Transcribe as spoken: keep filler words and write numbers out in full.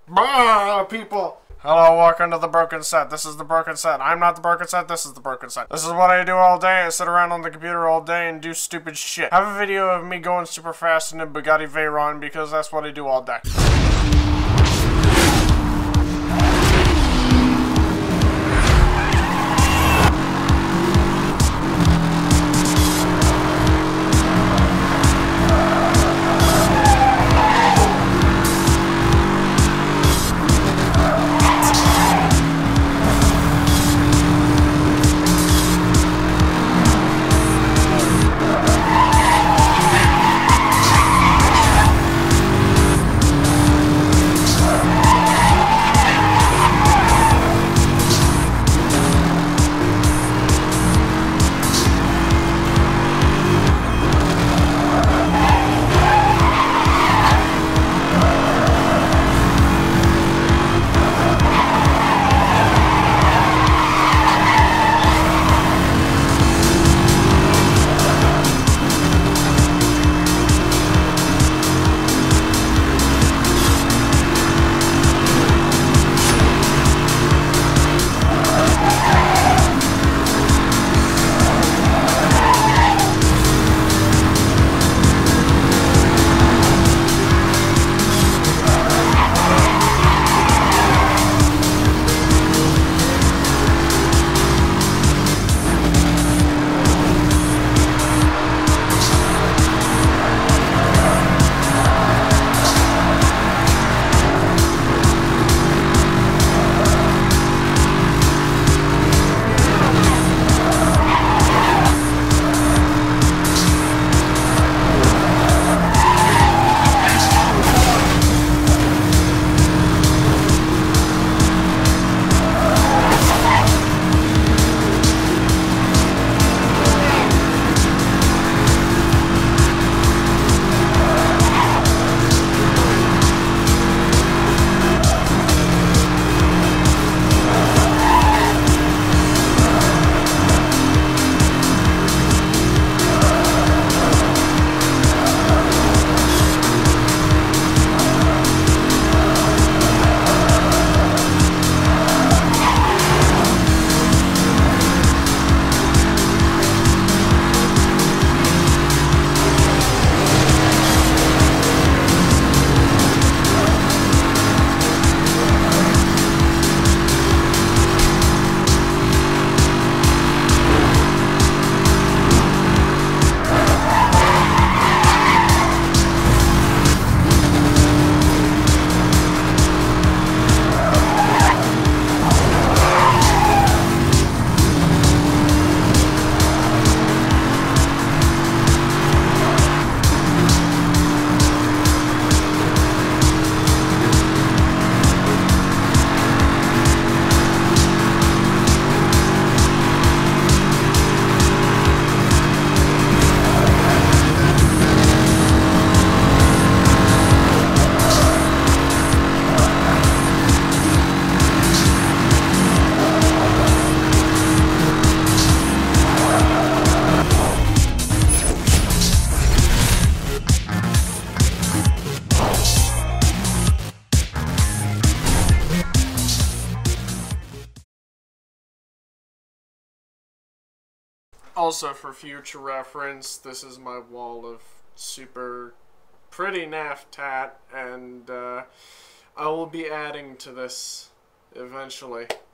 Bah, people! Hello, welcome to the broken set. This is the broken set. I'm not the broken set, this is the broken set. This is what I do all day. I sit around on the computer all day and do stupid shit. Have a video of me going super fast in a Bugatti Veyron because that's what I do all day. Also, for future reference, this is my wall of super pretty naff tat, and uh, I will be adding to this eventually.